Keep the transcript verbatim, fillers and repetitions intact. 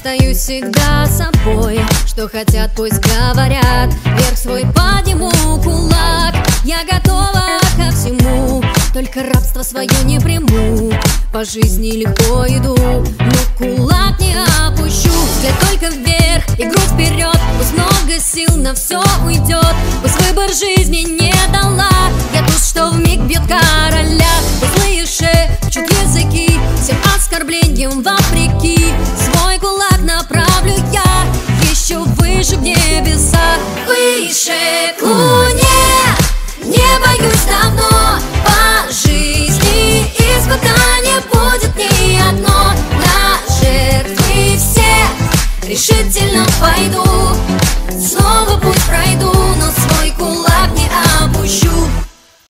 Остаюсь всегда собой, что хотят, пусть говорят. Вверх свой подниму кулак, я готова ко всему, только рабство свое не приму. По жизни легко иду, но кулак не опущу. Взгляд только вверх и грудь вперед, пусть много сил на все уйдет. Пусть выбор жизни не дала, я туз, что вмиг бьет короля. Пусть злые шепчут языки, всем оскорблением вопреки. Свой кулак направлю я еще выше в небеса, выше к луне. Не боюсь давно, по жизни испытание будет не одно. На жертвы все решительно пойду.